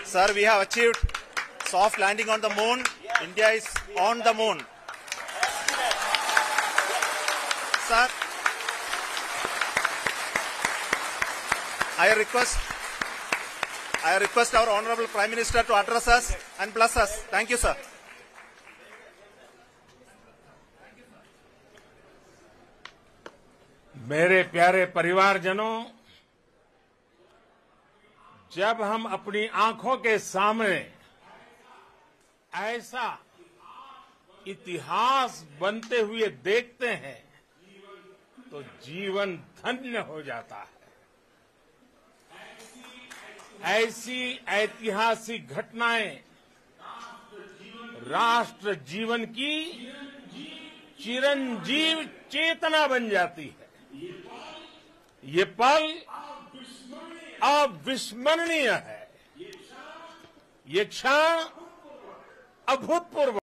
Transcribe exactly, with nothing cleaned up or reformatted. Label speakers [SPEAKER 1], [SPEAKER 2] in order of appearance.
[SPEAKER 1] Sir, we have achieved soft landing on the moon. India is on the moon. Sir, I request, I request our Honorable Prime Minister to address us and bless us. Thank you, sir.
[SPEAKER 2] मेरे प्यारे परिवारजनों, जब हम अपनी आंखों के सामने ऐसा इतिहास बनते हुए देखते हैं तो जीवन धन्य हो जाता है। ऐसी ऐतिहासिक घटनाएं राष्ट्र जीवन की चिरंजीव चेतना बन जाती है। ये पल अविस्मरणीय है। ये क्षण अभूतपूर्व